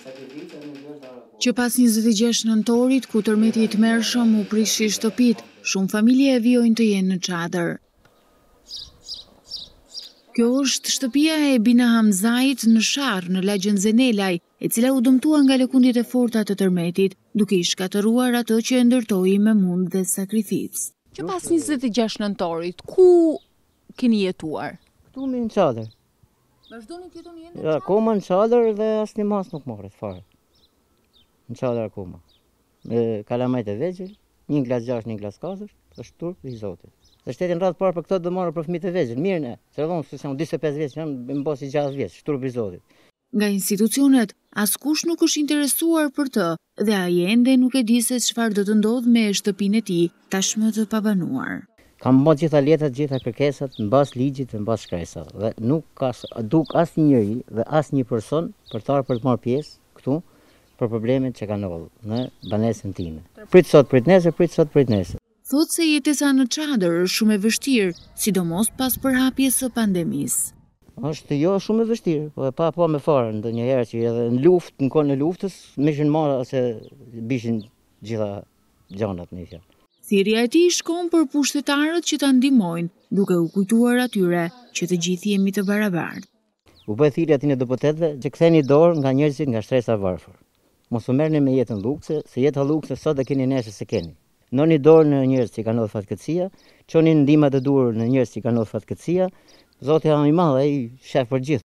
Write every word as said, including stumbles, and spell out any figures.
Që pas njëzet e gjashtë nëntorit, ku tërmeti i tmerrshëm u prishi shtëpit, shumë familje e vijojnë të jenë në çadër. Kjo është shtëpia e Bina Hamzait në Sharr, në lagjën Zenelaj, e cila u dëmtua nga lëkundjet e forta të tërmetit, duke i shkatëruar atë që e ndërtoi me mund dhe sakrificë. Që pas njëzet e gjashtë nëntorit, ku keni jetuar? Këtu me në çadër. Vazhdoni të jetoni ende në çadër? Akoma në çadër dhe asnjë mas nuk morret fare. Në çadër akoma. Me kalamajt e vegjël, një glas gjashtë, një glas katër, është turp i Zotit. Se shtetin radhë parë për këto do marrë për fëmijët e vegjël. Mirë ne, se dhon se janë njëzet e pesë vjeç, janë më bosi gjastë vjeç, turp i Zotit. Nga institucionet, askush nuk është interesuar për të dhe ai ende nuk e di se çfarë do të ndodhë me shtëpinë e tij, tashmë të pabanuar. Kam bërë gjitha letrat, gjitha kërkesat mbas ligjit dhe mbas shkresave dhe nuk ka duk asnjë njeri dhe asnjë person për të ardhur për të marrë pjesë këtu për problemet që kanë ndodhur në banesën time. Prit sot, prit nesër, prit sot, prit nesër. Thotë se jetesa në çadër është shumë e vështirë, sidomos pas përhapjes së pandemisë. Është jo shumë e vështirë, po e pa po me fare ndonjëherë që edhe në luftë, në kohën e luftës, më ishin marrë se bishin gjitha gjanat në fjalë. Thirrja e tij shkon për pushtetarët që ta ndihmojnë, duke u kujtuar atyre që të gjithë jemi të barabartë. U bë thirrja aty në deputetëve që ktheni dorë nga njerëzit nga shtresa varfër. Mos u merrni me jetën lukse, se jeta lukse sot e keni nesër se keni. Noni dorë në njerëz që kanë ndodhur fatkeqësia, çoni ndihmat e duhur në njerëz që kanë ndodhur fatkeqësia. Zoti është i madh, ai shef për gjithë.